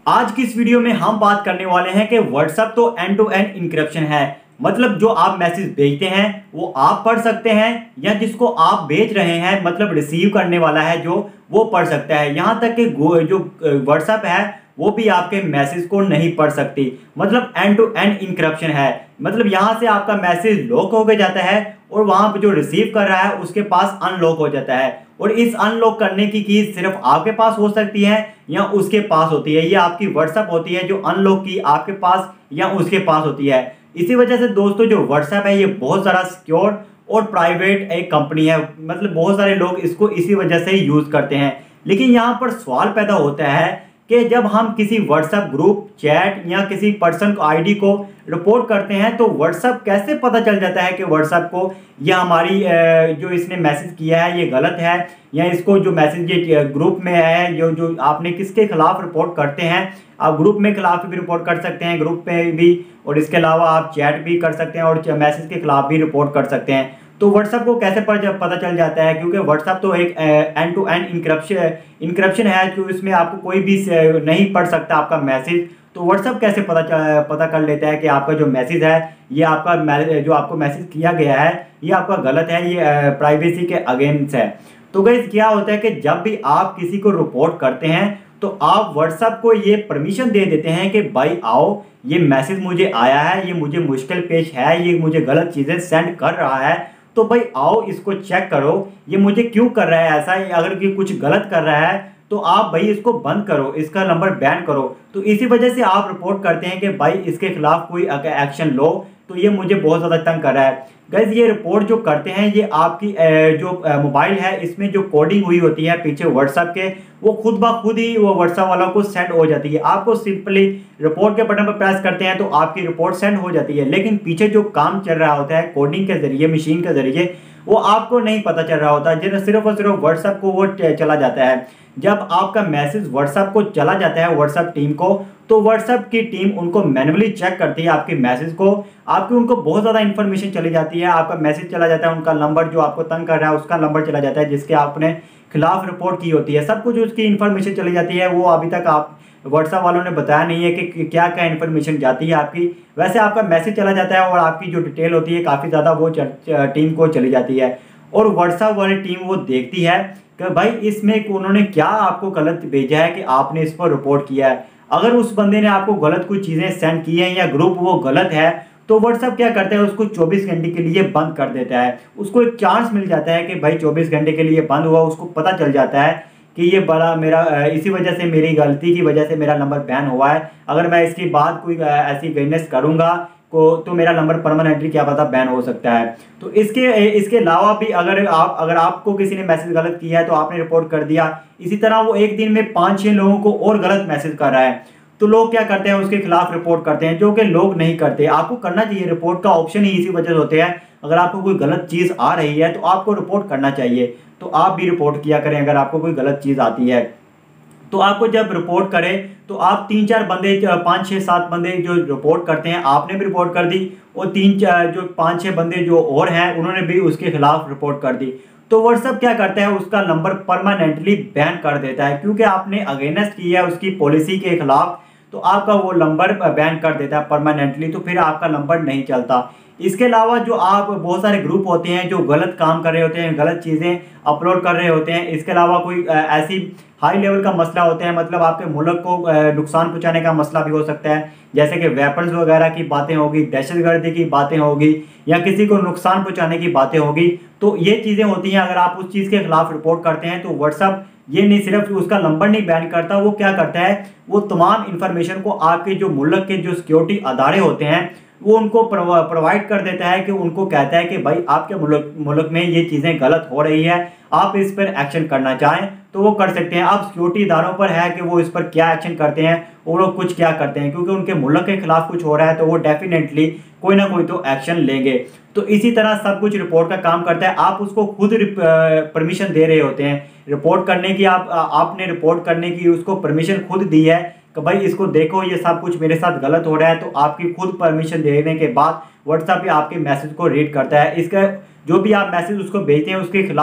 आज की इस वीडियो में हम बात करने वाले हैं कि व्हाट्सएप तो एंड टू एंड इंक्रिप्शन है। मतलब जो आप मैसेज भेजते हैं वो आप पढ़ सकते हैं या जिसको आप भेज रहे हैं मतलब रिसीव करने वाला है जो वो पढ़ सकता है। यहाँ तक कि जो व्हाट्सएप है वो भी आपके मैसेज को नहीं पढ़ सकती। मतलब एंड टू एंड इंक्रिप्शन है। मतलब यहाँ से आपका मैसेज लॉक हो गया जाता है और वहां पर जो रिसीव कर रहा है उसके पास अनलॉक हो जाता है। और इस अनलॉक करने की सिर्फ आपके पास हो सकती है या उसके पास होती है। ये आपकी व्हाट्सएप होती है जो अनलॉक की आपके पास या उसके पास होती है। इसी वजह से दोस्तों जो व्हाट्सएप है ये बहुत ज़्यादा सिक्योर और प्राइवेट एक कंपनी है। मतलब बहुत सारे लोग इसको इसी वजह से यूज़ करते हैं। लेकिन यहाँ पर सवाल पैदा होता है कि जब हम किसी व्हाट्सएप ग्रुप चैट या किसी पर्सन को आईडी को रिपोर्ट करते हैं तो व्हाट्सएप कैसे पता चल जाता है कि व्हाट्सएप को यह हमारी जो इसने मैसेज किया है ये गलत है या इसको जो मैसेज ये ग्रुप में है जो आपने किसके खिलाफ रिपोर्ट करते हैं। आप ग्रुप में खिलाफ भी रिपोर्ट कर सकते हैं ग्रुप पे भी, और इसके अलावा आप चैट भी कर सकते हैं और मैसेज के खिलाफ भी रिपोर्ट कर सकते हैं। तो व्हाट्सएप को कैसे पता चल जाता है, क्योंकि व्हाट्सएप तो एक एंड टू एंड इंक्रिप्शन है जो इसमें आपको कोई भी नहीं पढ़ सकता आपका मैसेज। तो व्हाट्सएप कैसे पता कर लेता है कि आपका जो मैसेज है ये आपका जो आपको मैसेज किया गया है ये आपका गलत है, ये प्राइवेसी के अगेंस्ट है। तो गाइस क्या होता है कि जब भी आप किसी को रिपोर्ट करते हैं तो आप व्हाट्सएप को ये परमिशन दे देते हैं कि भाई आओ, ये मैसेज मुझे आया है, ये मुझे मुश्किल पेश है, ये मुझे गलत चीज़ें सेंड कर रहा है, तो भाई आओ इसको चेक करो ये मुझे क्यों कर रहा है ऐसा। अगर ये कुछ गलत कर रहा है तो आप भाई इसको बंद करो, इसका नंबर बैन करो। तो इसी वजह से आप रिपोर्ट करते हैं कि भाई इसके खिलाफ कोई एक्शन लो, तो ये मुझे बहुत ज़्यादा तंग कर रहा है। गाइस ये रिपोर्ट जो करते हैं ये आपकी जो मोबाइल है इसमें जो कोडिंग हुई होती है पीछे व्हाट्सएप के, वो खुद ब खुद ही वो व्हाट्सएप वालों को सेंड हो जाती है। आपको सिंपली रिपोर्ट के बटन पर प्रेस करते हैं तो आपकी रिपोर्ट सेंड हो जाती है। लेकिन पीछे जो काम चल रहा होता है कोडिंग के जरिए, मशीन के जरिए, वो आपको नहीं पता चल रहा होता, सिर्फ और सिर्फ व्हाट्सएप को वो चला जाता है। जब आपका मैसेज व्हाट्सएप को चला जाता है व्हाट्सएप टीम को, तो व्हाट्सएप की टीम उनको मैन्युअली चेक करती है आपके मैसेज को। आपकी उनको बहुत ज़्यादा इन्फॉर्मेशन चली जाती है, आपका मैसेज चला जाता है, उनका नंबर जो आपको तंग कर रहा है उसका नंबर चला जाता है जिसके आपने खिलाफ रिपोर्ट की होती है, सब कुछ उसकी इन्फॉर्मेशन चली जाती है। वो अभी तक आप व्हाट्सएप वालों ने बताया नहीं है कि क्या क्या इन्फॉर्मेशन जाती है आपकी। वैसे आपका मैसेज चला जाता है और आपकी जो डिटेल होती है काफ़ी ज़्यादा वो टीम को चली जाती है। और व्हाट्सएप वाली टीम वो देखती है कि भाई इसमें उन्होंने क्या आपको गलत भेजा है कि आपने इस पर रिपोर्ट किया है। अगर उस बंदे ने आपको गलत कुछ चीज़ें सेंड की हैं या ग्रुप वो गलत है तो व्हाट्सएप क्या करता है उसको 24 घंटे के लिए बंद कर देता है। उसको एक चांस मिल जाता है कि भाई 24 घंटे के लिए बंद हुआ, उसको पता चल जाता है कि ये बड़ा मेरा इसी वजह से, मेरी गलती की वजह से मेरा नंबर बैन हुआ है। अगर मैं इसके बाद कोई ऐसी वेटनेस करूँगा तो मेरा नंबर परमानेंटली क्या पता बैन हो सकता है। तो इसके अलावा भी अगर आपको किसी ने मैसेज गलत किया है तो आपने रिपोर्ट कर दिया, इसी तरह वो एक दिन में 5-6 लोगों को और गलत मैसेज कर रहा है, तो लोग क्या करते हैं उसके खिलाफ रिपोर्ट करते हैं, जो कि लोग नहीं करते। आपको करना चाहिए, रिपोर्ट का ऑप्शन ही इसी वजह से होते हैं। अगर आपको कोई गलत चीज़ आ रही है तो आपको रिपोर्ट करना चाहिए, तो आप भी रिपोर्ट किया करें अगर आपको कोई गलत चीज़ आती है। तो आपको जब रिपोर्ट करें तो आप 3-4 बंदे, 5-6-7 बंदे जो रिपोर्ट करते हैं, आपने भी रिपोर्ट कर दी और 3-4 जो 5-6 बंदे जो और हैं उन्होंने भी उसके खिलाफ रिपोर्ट कर दी। तो व्हाट्सएप क्या करता है उसका नंबर परमानेंटली बैन कर देता है, क्योंकि आपने अगेंस्ट किया है उसकी पॉलिसी के खिलाफ, तो आपका वो नंबर बैन कर देता है परमानेंटली, तो फिर आपका नंबर नहीं चलता। इसके अलावा जो आप बहुत सारे ग्रुप होते हैं जो गलत काम कर रहे होते हैं, गलत चीज़ें अपलोड कर रहे होते हैं, इसके अलावा कोई ऐसी हाई लेवल का मसला होता है, मतलब आपके मुल्क को नुकसान पहुंचाने का मसला भी हो सकता है, जैसे कि वेपन्स वगैरह की बातें होगी, दहशतगर्दी की बातें होगी या किसी को नुकसान पहुंचाने की बातें होगी। तो ये चीज़ें होती हैं, अगर आप उस चीज़ के खिलाफ रिपोर्ट करते हैं तो व्हाट्सएप ये नहीं सिर्फ उसका नंबर नहीं बैन करता, वो क्या करता है वो तमाम इन्फॉर्मेशन को आपके जो मुल्क के जो सिक्योरिटी अदारे होते हैं वो उनको प्रोवाइड कर देता है, कि उनको कहता है कि भाई आपके मुल्क में ये चीज़ें गलत हो रही है, आप इस पर एक्शन करना चाहें तो वो कर सकते हैं। अब सिक्योरिटी इदारों पर है कि वो इस पर क्या एक्शन करते हैं, वो लोग कुछ क्या करते हैं, क्योंकि उनके मुल्क के खिलाफ कुछ हो रहा है तो वो डेफिनेटली कोई ना कोई तो एक्शन लेंगे। तो इसी तरह सब कुछ रिपोर्ट का काम करता है। आप उसको खुद परमिशन दे रहे होते हैं रिपोर्ट करने की, आपने रिपोर्ट करने की उसको परमिशन खुद दी है कि भाई इसको देखो ये सब कुछ मेरे साथ गलत हो रहा है, तो आपकी खुद परमिशन देने के बाद व्हाट्सएप पे आपके मैसेज को रीड करता है। इसका जो भी आप मैसेज उसको भेजते हैं उसके खिलाफ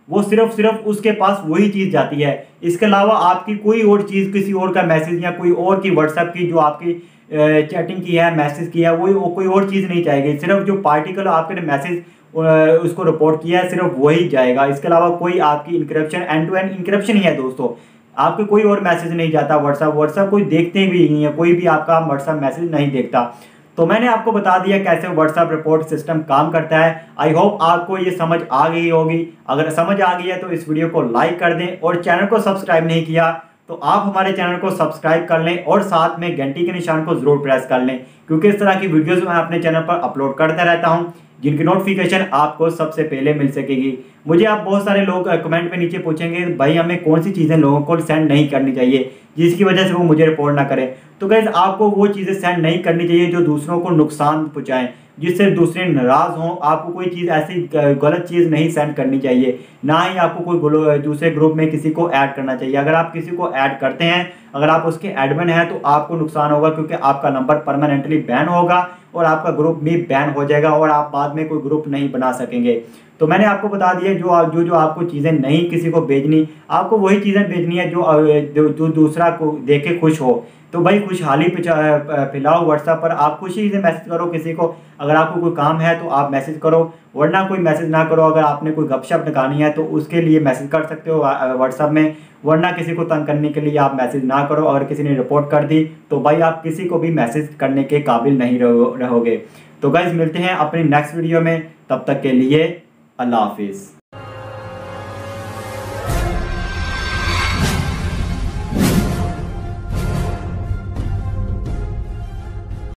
वो सिर्फ उसके पास वही चीज़ जाती है। इसके अलावा आपकी कोई और चीज़, किसी और का मैसेज या कोई और की व्हाट्सएप की जो आपकी चैटिंग की है, मैसेज किया है, वो कोई और चीज़ नहीं जाएगी। सिर्फ जो पार्टिकल आपके मैसेज उसको रिपोर्ट किया है सिर्फ वही जाएगा। इसके अलावा कोई आपकी encryption, end to end encryption ही है दोस्तों। आपके कोई और मैसेज नहीं जाता। व्हाट्सएप कोई देखते भी नहीं है, कोई भी आपका व्हाट्सएप मैसेज नहीं देखता। तो मैंने आपको बता दिया कैसे व्हाट्सएप रिपोर्ट सिस्टम काम करता है। आई होप आपको ये समझ आ गई होगी। अगर समझ आ गई है तो इस वीडियो को लाइक कर दें, और चैनल को सब्सक्राइब नहीं किया तो आप हमारे चैनल को सब्सक्राइब कर लें और साथ में घंटी के निशान को जरूर प्रेस कर लें, क्योंकि इस तरह की वीडियोस मैं अपने चैनल पर अपलोड करता रहता हूं, जिनकी नोटिफिकेशन आपको सबसे पहले मिल सकेगी। मुझे आप बहुत सारे लोग कमेंट में नीचे पूछेंगे भाई हमें कौन सी चीज़ें लोगों को सेंड नहीं करनी चाहिए जिसकी वजह से वो मुझे रिपोर्ट ना करें। तो गाइस आपको वो चीज़ें सेंड नहीं करनी चाहिए जो दूसरों को नुकसान पहुंचाएं, जिससे दूसरे नाराज़ हों। आपको कोई चीज़ ऐसी गलत चीज़ नहीं सेंड करनी चाहिए, ना ही आपको कोई दूसरे ग्रुप में किसी को ऐड करना चाहिए। अगर आप किसी को ऐड करते हैं, अगर आप उसके एडमिन हैं, तो आपको नुकसान होगा, क्योंकि आपका नंबर परमानेंटली बैन होगा और आपका ग्रुप भी बैन हो जाएगा और आप बाद में कोई ग्रुप नहीं बना सकेंगे। तो मैंने आपको बता दिया जो आपको चीज़ें नहीं किसी को भेजनी, आपको वही चीज़ें भेजनी है जो दूसरा को देख के खुश हो। तो भाई खुशहाली फैलाओ व्हाट्सएप पर, आप खुशी से मैसेज करो किसी को। अगर आपको कोई काम है तो आप मैसेज करो, वरना कोई मैसेज ना करो। अगर आपने कोई गपशप निकालनी है तो उसके लिए मैसेज कर सकते हो व्हाट्सएप में, वरना किसी को तंग करने के लिए आप मैसेज ना करो। अगर किसी ने रिपोर्ट कर दी तो भाई आप किसी को भी मैसेज करने के काबिल नहीं रहोगे। तो गाइज मिलते हैं अपनी नेक्स्ट वीडियो में, तब तक के लिए अल्लाह हाफिज़।